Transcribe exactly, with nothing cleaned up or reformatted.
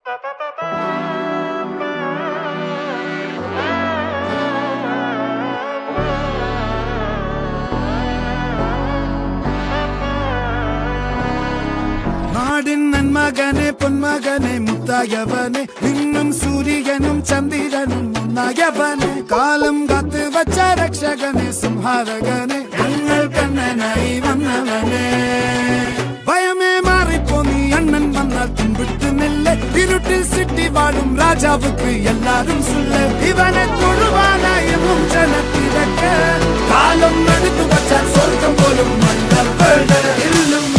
നാടിൻ നന്മകനെ പൊന്മകനെ മുത്തായവനെ നിന്നും സൂര്യനും ചന്ദ്രനും ഒന്നായവനെ കാലം കാത്ത് വച്ച രക്ഷകനെ സംഹാരകനെ ഞങ്ങൾ കണ്ണനായി വന്നവനെ ഭയമേ മാറിപ്പോ നീ അണ്ണൻ വന്നാൽ തുമ്പിട്ടുന്നില്ല ഇരുട്ടിൽ സിറ്റി വാഴും രാജാവുക്ക് എല്ലാരും സുല്ല ഇവനെ തൊഴുവാനായി ജനത്തിരക്ക് കാലം എടുത്തു വച്ചാൽ സ്വർഗം പോലും മണ്ണ ഇല്ലും